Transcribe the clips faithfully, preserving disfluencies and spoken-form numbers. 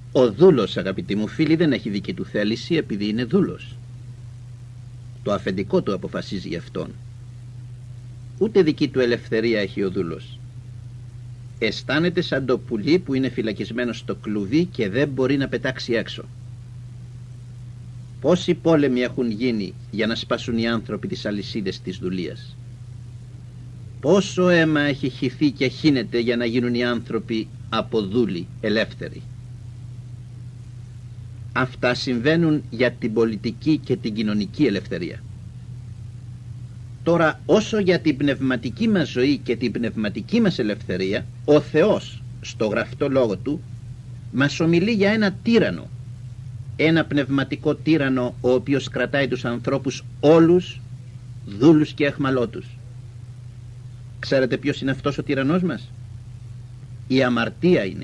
Ο δούλος, αγαπητοί μου φίλοι, δεν έχει δική του θέληση επειδή είναι δούλος. Το αφεντικό του αποφασίζει γι' αυτόν. Ούτε δική του ελευθερία έχει ο δούλος. Αισθάνεται σαν το πουλί που είναι φυλακισμένο στο κλουβί και δεν μπορεί να πετάξει έξω. Πόσοι πόλεμοι έχουν γίνει για να σπάσουν οι άνθρωποι τις αλυσίδες της δουλείας. Πόσο αίμα έχει χυθεί και χύνεται για να γίνουν οι άνθρωποι από δούλοι ελεύθεροι. Αυτά συμβαίνουν για την πολιτική και την κοινωνική ελευθερία. Τώρα, όσο για την πνευματική μας ζωή και την πνευματική μας ελευθερία, ο Θεός στο γραφτό λόγο του μας ομιλεί για ένα τύραννο, ένα πνευματικό τύραννο ο οποίος κρατάει τους ανθρώπους όλους δούλους και αιχμαλώτους. Ξέρετε ποιος είναι αυτός ο τυραννός μας? Η αμαρτία είναι.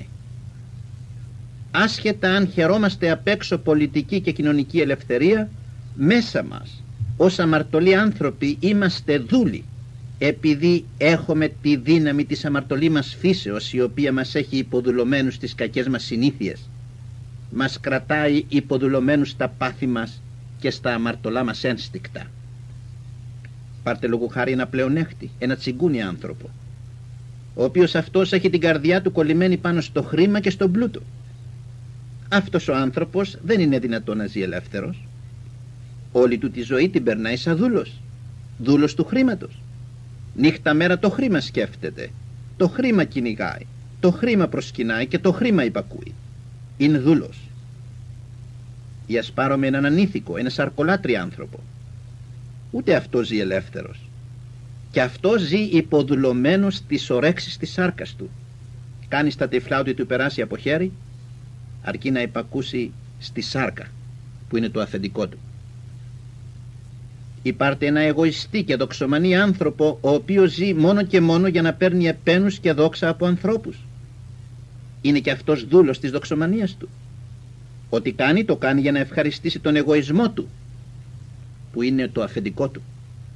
Άσχετα αν χαιρόμαστε απ' έξω πολιτική και κοινωνική ελευθερία, μέσα μας ως αμαρτωλοί άνθρωποι είμαστε δούλοι, επειδή έχουμε τη δύναμη της αμαρτωλή μας φύσεως, η οποία μας έχει υποδουλωμένους στις κακές μας συνήθειες. Μας κρατάει υποδουλωμένους στα πάθη μας και στα αμαρτωλά μας ένστικτα. Πάρτε λόγου χάρη ένα πλεονέκτη, ένα τσιγκούνι άνθρωπο, ο οποίος αυτός έχει την καρδιά του κολλημένη πάνω στο χρήμα και στον πλούτο. Αυτός ο άνθρωπος δεν είναι δυνατόν να ζει ελεύθερος. Όλη του τη ζωή την περνάει σαν δούλος, δούλος του χρήματος. Νύχτα μέρα το χρήμα σκέφτεται, το χρήμα κυνηγάει, το χρήμα προσκυνάει και το χρήμα υπακούει. Είναι δούλος. Ή ας πάρουμε έναν ανήθικο, ένα σαρκολάτρι άνθρωπο. Ούτε αυτό ζει ελεύθερος. Και αυτό ζει υποδουλωμένος στις ορέξεις της σάρκας του. Κάνει στα τυφλά ότι του περάσει από χέρι, αρκεί να υπακούσει στη σάρκα που είναι το αφεντικό του. Υπάρχει ένα εγωιστή και δοξομανή άνθρωπο, ο οποίος ζει μόνο και μόνο για να παίρνει επένους και δόξα από ανθρώπους. Είναι και αυτός δούλος της δοξομανίας του. Ό,τι κάνει, το κάνει για να ευχαριστήσει τον εγωισμό του, που είναι το αφεντικό του.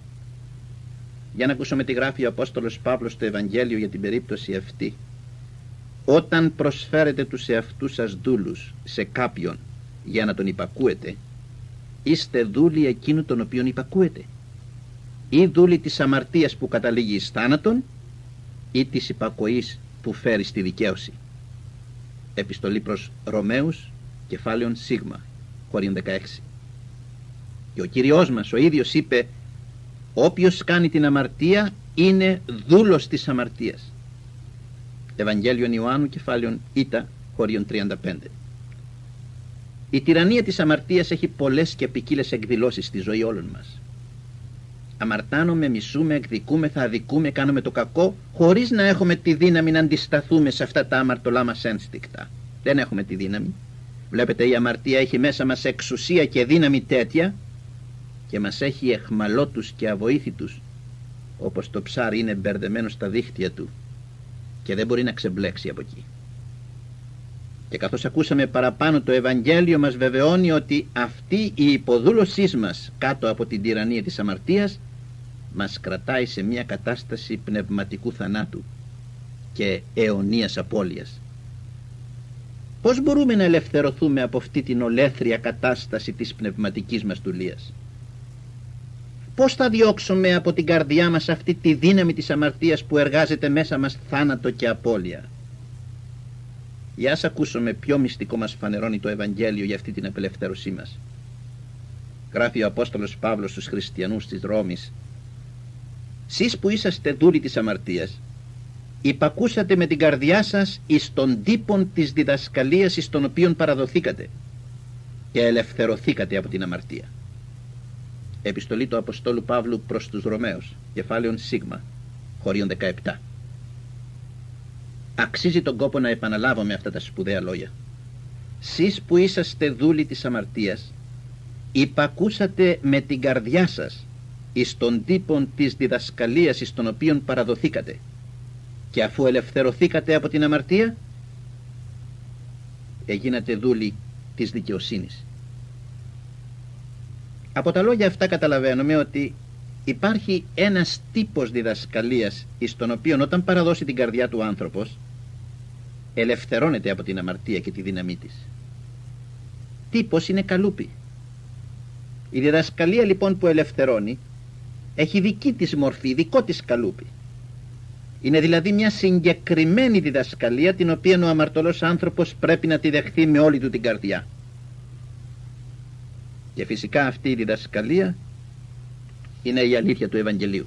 Για να ακούσουμε τι γράφει ο Απόστολος Παύλος στο Ευαγγέλιο για την περίπτωση αυτή. Όταν προσφέρετε τους εαυτούς σας δούλους σε κάποιον για να τον υπακούετε, είστε δούλοι εκείνου τον οποίον υπακούετε, ή δούλοι της αμαρτίας που καταλήγει εις θάνατον, ή της υπακοής που φέρει στη δικαίωση. Επιστολή προς Ρωμαίους, κεφάλαιον Σίγμα, χωρίον δεκαέξι. Και ο Κύριος μας ο ίδιος είπε, όποιος κάνει την αμαρτία είναι δούλος της αμαρτίας. Ευαγγέλιον Ιωάννου, κεφάλαιον Ήτα, χωρίον τριάντα πέντε. Η τυραννία της αμαρτίας έχει πολλές και ποικίλες εκδηλώσεις στη ζωή όλων μας. Αμαρτάνομαι, μισούμε, εκδικούμεθα, αδικούμε, κάνουμε το κακό, χωρίς να έχουμε τη δύναμη να αντισταθούμε σε αυτά τα αμαρτωλά μας ένστικτα. Δεν έχουμε τη δύναμη. Βλέπετε, η αμαρτία έχει μέσα μας εξουσία και δύναμη τέτοια και μας έχει αιχμαλώτους και αβοήθητους, όπως το ψάρι είναι μπερδεμένο στα δίχτυα του και δεν μπορεί να ξεμπλέξει από εκεί. Και καθώς ακούσαμε παραπάνω, το Ευαγγέλιο μας βεβαιώνει ότι αυτή η υποδούλωσή μας κάτω από την τυραννία της αμαρτίας μας κρατάει σε μια κατάσταση πνευματικού θανάτου και αιωνίας απώλειας. Πώς μπορούμε να ελευθερωθούμε από αυτή την ολέθρια κατάσταση της πνευματικής μας δουλείας? Πώς θα διώξουμε από την καρδιά μας αυτή τη δύναμη της αμαρτίας που εργάζεται μέσα μας θάνατο και απώλεια? Για ας ακούσουμε ποιο μυστικό μας φανερώνει το Ευαγγέλιο για αυτή την απελευθέρωσή μας. Γράφει ο Απόστολος Παύλος στους χριστιανούς της Ρώμης, «Σεις που είσαστε δούλοι της αμαρτίας, υπακούσατε με την καρδιά σας εις των τύπων της διδασκαλίας εις των οποίων παραδοθήκατε και ελευθερωθήκατε από την αμαρτία». Επιστολή του Αποστόλου Παύλου προς τους Ρωμαίους, κεφάλαιον Σίγμα, χωρίον δεκαεπτά. Αξίζει τον κόπο να επαναλάβουμε αυτά τα σπουδαία λόγια. Σεις που είσαστε δούλοι της αμαρτίας, υπακούσατε με την καρδιά σας εις των τύπων της διδασκαλίας εις των οποίων παραδοθήκατε και αφού ελευθερωθήκατε από την αμαρτία, έγινατε δούλοι της δικαιοσύνης. Από τα λόγια αυτά καταλαβαίνουμε ότι υπάρχει ένας τύπος διδασκαλίας εις τον οποίο όταν παραδώσει την καρδιά του άνθρωπος ελευθερώνεται από την αμαρτία και τη δύναμή της. τύπος είναι καλούπι. Η διδασκαλία λοιπόν που ελευθερώνει έχει δική της μορφή, δικό της καλούπι. Είναι δηλαδή μια συγκεκριμένη διδασκαλία την οποία ο αμαρτωλός άνθρωπος πρέπει να τη δεχθεί με όλη του την καρδιά. Και φυσικά αυτή η διδασκαλία είναι η αλήθεια του Ευαγγελίου.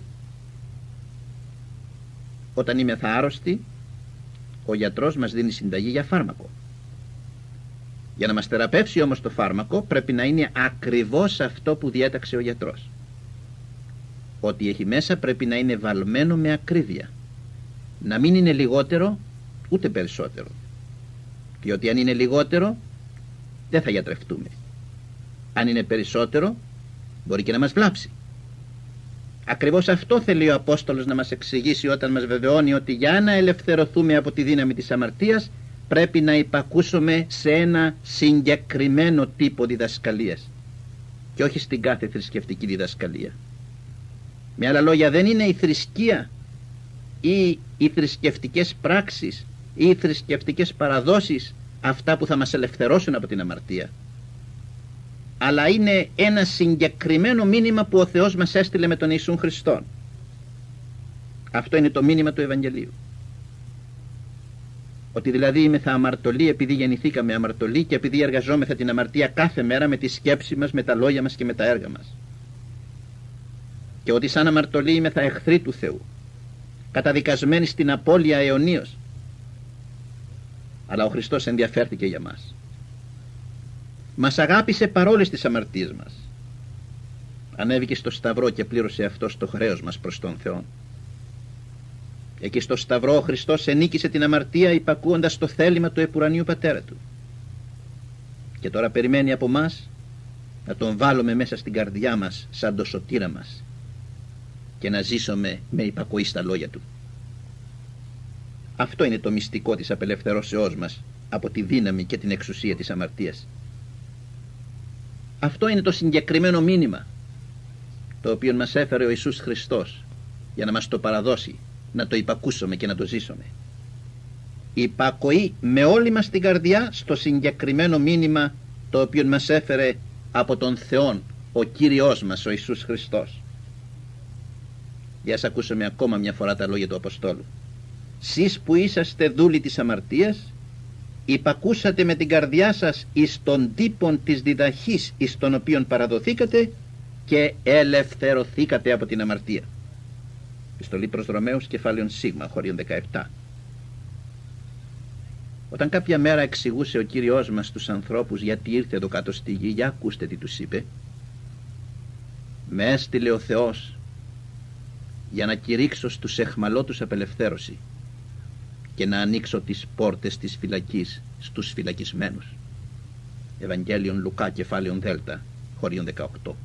Όταν είμεθα άρρωστοι, ο γιατρός μας δίνει συνταγή για φάρμακο. Για να μας θεραπεύσει όμως το φάρμακο πρέπει να είναι ακριβώς αυτό που διέταξε ο γιατρός. Ό,τι έχει μέσα πρέπει να είναι βαλμένο με ακρίβεια. Να μην είναι λιγότερο ούτε περισσότερο. Διότι αν είναι λιγότερο δεν θα γιατρευτούμε. Αν είναι περισσότερο μπορεί και να μας βλάψει. Ακριβώς αυτό θέλει ο Απόστολος να μας εξηγήσει όταν μας βεβαιώνει ότι για να ελευθερωθούμε από τη δύναμη της αμαρτίας πρέπει να υπακούσουμε σε ένα συγκεκριμένο τύπο διδασκαλίας και όχι στην κάθε θρησκευτική διδασκαλία. Με άλλα λόγια, δεν είναι η θρησκεία ή οι θρησκευτικές πράξεις ή οι θρησκευτικές παραδόσεις αυτά που θα μας ελευθερώσουν από την αμαρτία, αλλά είναι ένα συγκεκριμένο μήνυμα που ο Θεός μας έστειλε με τον Ιησούν Χριστόν. Αυτό είναι το μήνυμα του Ευαγγελίου. Ότι δηλαδή είμεθα αμαρτωλοί επειδή γεννηθήκαμε αμαρτωλοί και επειδή εργαζόμεθα την αμαρτία κάθε μέρα με τη σκέψη μας, με τα λόγια μας και με τα έργα μας. Και ότι σαν αμαρτωλοί είμεθα εχθροί του Θεού, καταδικασμένοι στην απώλεια αιωνίως. Αλλά ο Χριστός ενδιαφέρθηκε για μας. Μας αγάπησε παρόλες τις αμαρτίες μας. Ανέβηκε στο Σταυρό και πλήρωσε αυτός το χρέος μας προς τον Θεό. Εκεί στο Σταυρό ο Χριστός ενίκησε την αμαρτία υπακούοντας το θέλημα του επουρανίου Πατέρα του. Και τώρα περιμένει από μας να τον βάλουμε μέσα στην καρδιά μας σαν το σωτήρα μας και να ζήσουμε με υπακοή στα λόγια του. Αυτό είναι το μυστικό της απελευθερώσεώς μας από τη δύναμη και την εξουσία της αμαρτίας. Αυτό είναι το συγκεκριμένο μήνυμα το οποίο μας έφερε ο Ιησούς Χριστός για να μας το παραδώσει, να το υπακούσουμε και να το ζήσουμε. Υπακοή με όλη μας την καρδιά στο συγκεκριμένο μήνυμα το οποίο μας έφερε από τον Θεόν ο Κύριος μας ο Ιησούς Χριστός. Για ας ακούσουμε ακόμα μια φορά τα λόγια του Αποστόλου. Σεις που είσαστε δούλοι της αμαρτίας, υπακούσατε με την καρδιά σας εις τον τύπον της διδαχής εις τον οποίον παραδοθήκατε και ελευθερωθήκατε από την αμαρτία. Επιστολή προς Ρωμαίους κεφάλαιον Σίγμα, χωρίον δεκαεπτά. Όταν κάποια μέρα εξηγούσε ο Κύριος μας τους ανθρώπους γιατί ήρθε εδώ κάτω στη γη, για ακούστε τι τους είπε. Με έστειλε ο Θεός για να κηρύξω στους εχμαλώτους απελευθέρωση και να ανοίξω τις πόρτες της φυλακής στους φυλακισμένους. Ευαγγέλιον Λουκά κεφάλαιον Δέλτα, χωρίον δεκαοκτώ.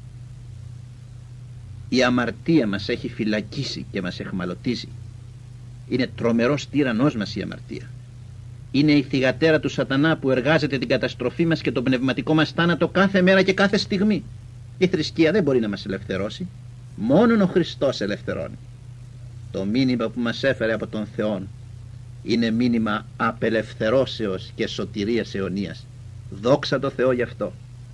Η αμαρτία μας έχει φυλακίσει και μας εχμαλωτίζει. Είναι τρομερός τύραννός μας η αμαρτία. Είναι η θυγατέρα του σατανά που εργάζεται την καταστροφή μας και τον πνευματικό μας θάνατο κάθε μέρα και κάθε στιγμή. Η θρησκεία δεν μπορεί να μας ελευθερώσει. Μόνον ο Χριστός ελευθερώνει. Το μήνυμα που μας έφερε από τον Θεό είναι μήνυμα απελευθερώσεως και σωτηρίας αιωνίας. Δόξα τω Θεώ γι' αυτό.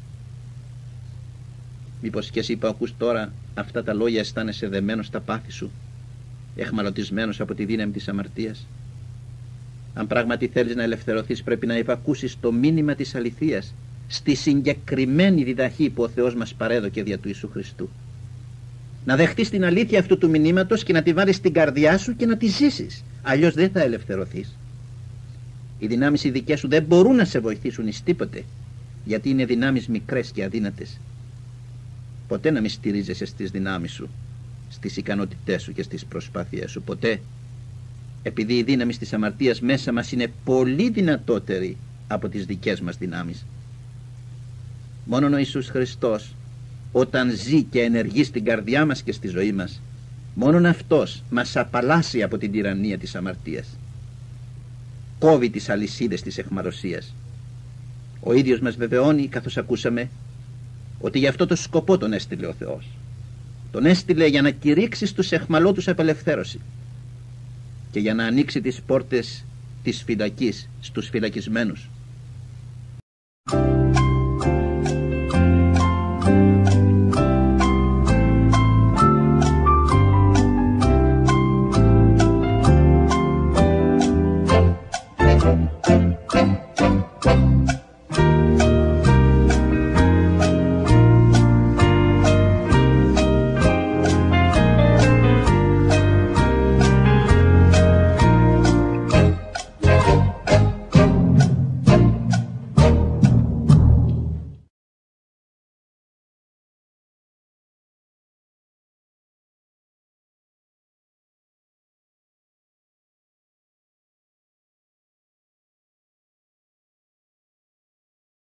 Μήπως και εσύ που ακούς τώρα αυτά τα λόγια αισθάνεσαι δεμένος στα πάθη σου, εχμαλωτισμένος από τη δύναμη της αμαρτίας? Αν πράγματι θέλεις να ελευθερωθείς πρέπει να υπακούσεις το μήνυμα της αληθείας στη συγκεκριμένη διδαχή που ο Θεός μας παρέδωκε δια του Ιησού Χριστού. Να δεχτείς την αλήθεια αυτού του μηνύματος και να τη βάλεις στην καρδιά σου και να τη ζήσεις. Αλλιώς δεν θα ελευθερωθείς. Οι δυνάμεις οι δικές σου δεν μπορούν να σε βοηθήσουν εις τίποτε, γιατί είναι δυνάμεις μικρές και αδύνατες. Ποτέ να μην στηρίζεσαι στις δυνάμεις σου, στις ικανότητές σου και στις προσπάθειές σου. Ποτέ. Επειδή η δύναμη της αμαρτίας μέσα μας είναι πολύ δυνατότερη από τις δικές μας δυνάμεις. Μόνον ο Ιησούς Χριστός, όταν ζει και ενεργεί στην καρδιά μας και στη ζωή μας, μόνον αυτός μας απαλλάσσει από την τυραννία της αμαρτίας. Κόβει τις αλυσίδες της αιχμαλωσίας. Ο ίδιος μας βεβαιώνει, καθώς ακούσαμε, ότι γι' αυτό το σκοπό τον έστειλε ο Θεός. Τον έστειλε για να κηρύξει στους αιχμαλώτους απελευθέρωση και για να ανοίξει τις πόρτες της φυλακής στους φυλακισμένους. Thank you.